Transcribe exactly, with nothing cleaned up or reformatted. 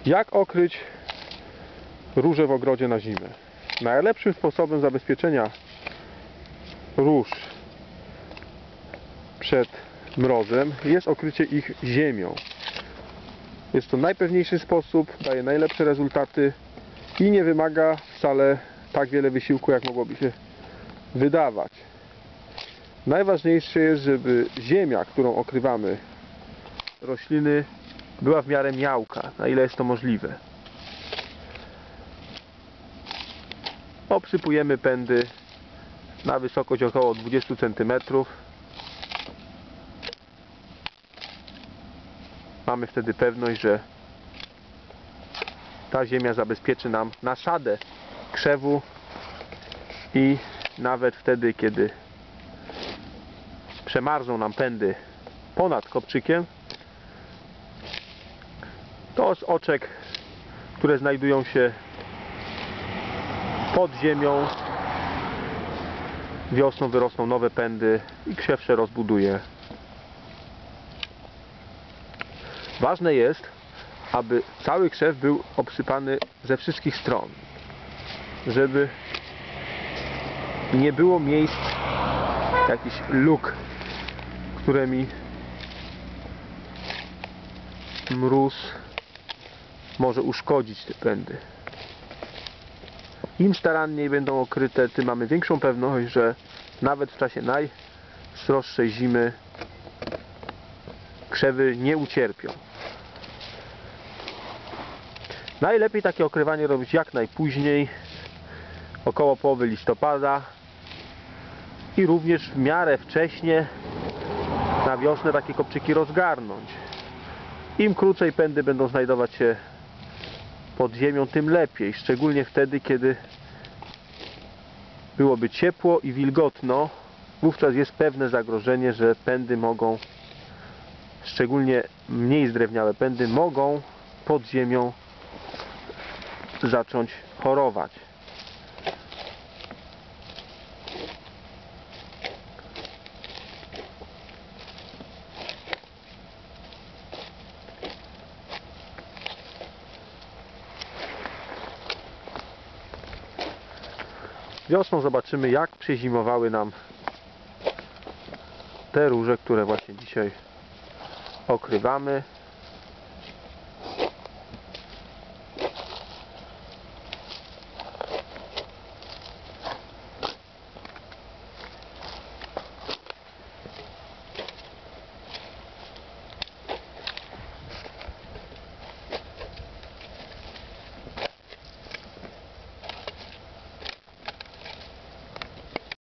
Jak okryć róże w ogrodzie na zimę? Najlepszym sposobem zabezpieczenia róż przed mrozem jest okrycie ich ziemią. Jest to najpewniejszy sposób, daje najlepsze rezultaty i nie wymaga wcale tak wiele wysiłku, jak mogłoby się wydawać. Najważniejsze jest, żeby ziemia, którą okrywamy rośliny, była w miarę miałka, na ile jest to możliwe. Obsypujemy pędy na wysokość około dwadzieścia centymetrów. Mamy wtedy pewność, że ta ziemia zabezpieczy nam nasadę krzewu i nawet wtedy, kiedy przemarzną nam pędy ponad kopczykiem, to z oczek, które znajdują się pod ziemią, wiosną wyrosną nowe pędy i krzew się rozbuduje. Ważne jest, aby cały krzew był obsypany ze wszystkich stron, żeby nie było miejsc, jakichś luk, którymi mróz może uszkodzić te pędy. Im staranniej będą okryte, tym mamy większą pewność, że nawet w czasie najsroższej zimy krzewy nie ucierpią. Najlepiej takie okrywanie robić jak najpóźniej, około połowy listopada i również w miarę wcześnie na wiosnę takie kopczyki rozgarnąć. Im krócej pędy będą znajdować się pod ziemią, tym lepiej, szczególnie wtedy, kiedy byłoby ciepło i wilgotno. Wówczas jest pewne zagrożenie, że pędy mogą, szczególnie mniej zdrewniałe pędy, mogą pod ziemią zacząć chorować. Wiosną zobaczymy, jak przezimowały nam te róże, które właśnie dzisiaj okrywamy.